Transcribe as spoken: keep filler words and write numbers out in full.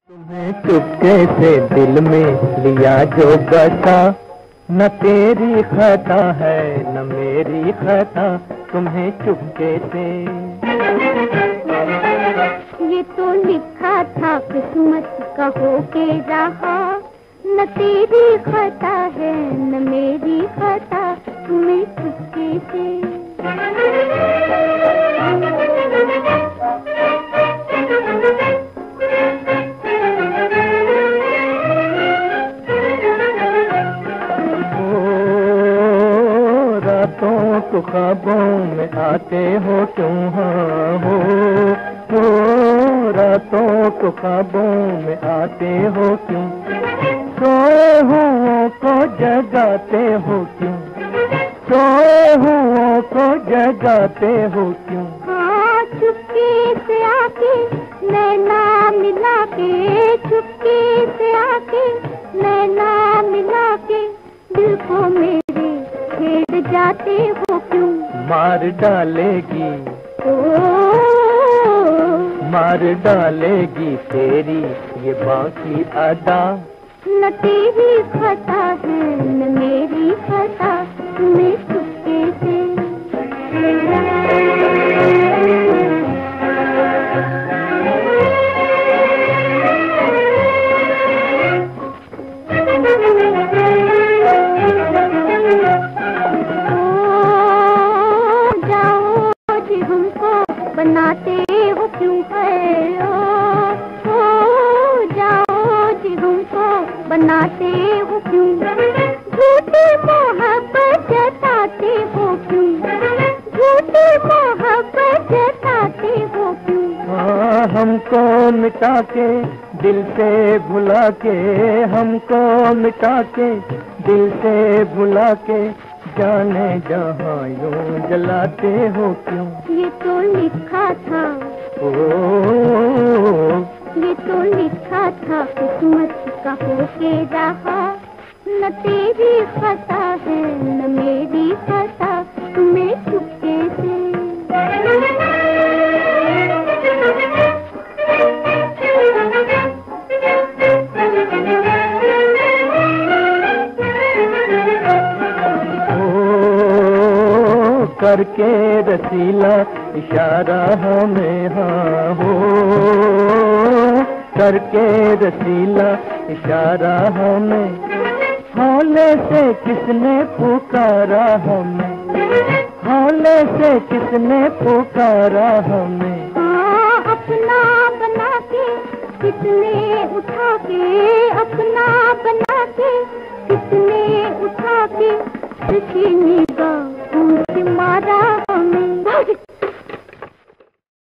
तुम्हें चुपके से दिल में लिया जो बसा, न तेरी खता है न मेरी खता, तुम्हें चुपके से। ये तो लिखा था किस्मत का होके रहा, न तेरी खता है न मेरी खता, तुम्हें चुपके से। रातों को ख्वाबों में आते हो क्यों, हाँ हो हो रातों को ख्वाबों में आते हो क्यों, सोए हुओं को जगाते हो क्यों, सोए हुओं को जगाते हो क्यों। हाँ चुपके से आके नैना मिला के, चुपके से आके नैना मिला के, दिल को मेरे छेड़ जाते हो क्यों। मार डालेगी ओ, मार डालेगी तेरी ये बाकी अदा, न तेरी खता है न मेरी खता, तुम्हें चुपके से। बनाते हो क्यों है, ओ, ओ जाओ जी हमको बनाते हो क्यों, झूठी मोहब्बत जताते हो क्यों, झूठी मोहब्बत जताते हो क्यों। हाँ हमको मिटा के दिल से भुला के, हमको मिटा के दिल से भुला के, जाने जहाँ यूं जलाते हो क्यों। ये तो लिखा था, ओ, ये तो लिखा था किस्मत का होके रहा, न तेरी खता है न मेरी खता, तुम्हें चुपके से। करके रसीला इशारा हमें, हाँ हो करके रसीला इशारा हमें, हौले से किसने पुकारा हमें, हौले से किसने पुकारा हमें। हाँ अपना बना के किसने उठा के, अपना बना के किसने उठा के, निगाहों से मारा हमें।